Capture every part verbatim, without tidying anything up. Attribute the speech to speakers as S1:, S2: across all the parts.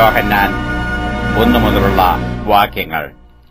S1: യോഹന്നാൻ ഒന്നു മുതലുള്ള വാക്യങ്ങൾ.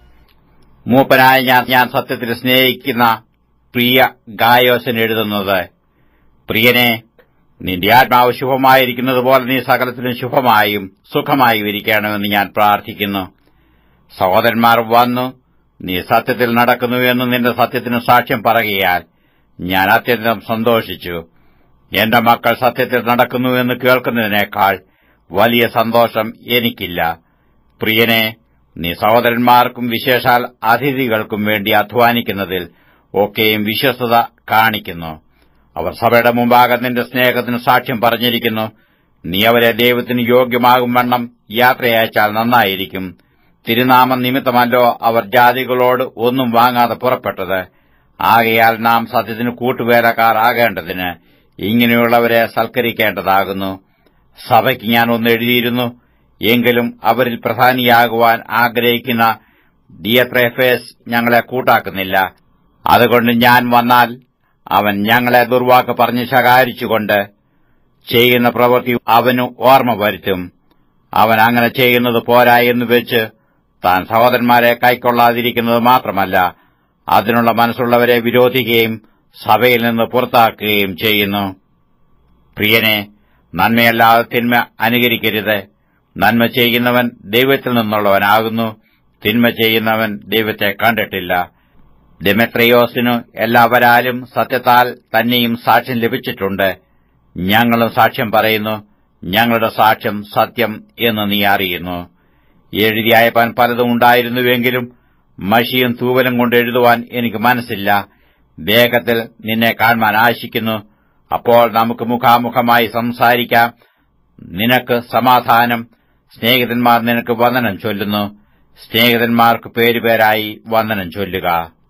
S1: മൂപ്പനായ ഞാൻ ഞാൻ സത്യത്തിൽ സ്നേഹിക്കുന്ന പ്രിയ ഗായോസിന് എഴുതുന്നത്, പ്രിയനെ, നിന്റെ ആത്മാവ് ശുഭമായിരിക്കുന്നതുപോലെ നീ സകലത്തിലും ശുഭമായും സുഖമായും ഇരിക്കണമെന്ന് ഞാൻ പ്രാർത്ഥിക്കുന്നു. സഹോദരന്മാർ വന്നു നീ സത്യത്തിൽ നടക്കുന്നു എന്ന് നിന്റെ സത്യത്തിന് സാക്ഷ്യം പറയുകയാൽ ഞാൻ അത്യന്തം സന്തോഷിച്ചു. എന്റെ മക്കൾ സത്യത്തിൽ നടക്കുന്നു എന്ന് കേൾക്കുന്നതിനേക്കാൾ വലിയ സന്തോഷം എനിക്കില്ല. പ്രിയനെ, നീ സഹോദരന്മാർക്കും വിശേഷാൽ അതിഥികൾക്കും വേണ്ടി അധ്വാനിക്കുന്നതിൽ ഒക്കെയും വിശ്വസ്തത കാണിക്കുന്നു. അവർ സഭയുടെ മുമ്പാകെ നിന്റെ സ്നേഹത്തിന് സാക്ഷ്യം പറഞ്ഞിരിക്കുന്നു. നീ അവരെ ദൈവത്തിന് യോഗ്യമാകും വണ്ണം യാത്രയയച്ചാൽ നന്നായിരിക്കും. തിരുനാമം നിമിത്തമല്ലോ അവർ ജാതികളോട് ഒന്നും വാങ്ങാതെ പുറപ്പെട്ടത്. ആകയാൽ നാം സത്യത്തിന് കൂട്ടുവേലക്കാർ ആകേണ്ടതിന് ഇങ്ങനെയുള്ളവരെ സൽക്കരിക്കേണ്ടതാകുന്നു. സഭയ്ക്ക് ഞാൻ ഒന്ന് എഴുതിയിരുന്നു, എങ്കിലും അവരിൽ പ്രധാനിയാകുവാൻ ആഗ്രഹിക്കുന്ന ദിയത്രേഫേസ് ഞങ്ങളെ കൂട്ടാക്കുന്നില്ല. അതുകൊണ്ട് ഞാൻ വന്നാൽ അവൻ ഞങ്ങളെ ദുർവാക്ക് പറഞ്ഞ് ശകാരിച്ചുകൊണ്ട് ചെയ്യുന്ന പ്രവൃത്തി അവനു ഓർമ്മ വരുത്തും. അവൻ അങ്ങനെ ചെയ്യുന്നത് പോരാ എന്ന് വെച്ച് താൻ സഹോദരന്മാരെ കൈക്കൊള്ളാതിരിക്കുന്നത് മാത്രമല്ല, അതിനുള്ള മനസ്സുള്ളവരെ വിരോധിക്കുകയും സഭയിൽ നിന്ന് പുറത്താക്കുകയും ചെയ്യുന്നു. പ്രിയനെ, നന്മയല്ലാതെ തിന്മ അനുകരിക്കരുത്. നന്മ ചെയ്യുന്നവൻ ദൈവത്തിൽ നിന്നുള്ളവനാകുന്നു, തിന്മ ചെയ്യുന്നവൻ ദൈവത്തെ കണ്ടിട്ടില്ല. ദെമെത്രിയോസിനു എല്ലാവരാലും സത്യത്താൽ തന്നെയും സാക്ഷ്യം ലഭിച്ചിട്ടുണ്ട്. ഞങ്ങളും സാക്ഷ്യം പറയുന്നു. ഞങ്ങളുടെ സാക്ഷ്യം സത്യം എന്ന് നീ അറിയുന്നു. എഴുതി അയപ്പാൻ പലതും ഉണ്ടായിരുന്നുവെങ്കിലും മഷിയും തൂവലും കൊണ്ട് എഴുതുവാൻ എനിക്ക് മനസ്സില്ല. വേഗത്തിൽ നിന്നെ കാണുവാൻ ആശിക്കുന്നു. അപ്പോൾ നമുക്ക് മുഖാമുഖമായി സംസാരിക്കാം. നിനക്ക് സമാധാനം. സ്നേഹിതന്മാർ നിനക്ക് വന്ദനം ചൊല്ലുന്നു. സ്നേഹിതന്മാർക്ക് പേരുപേരായി വന്ദനം ചൊല്ലുക.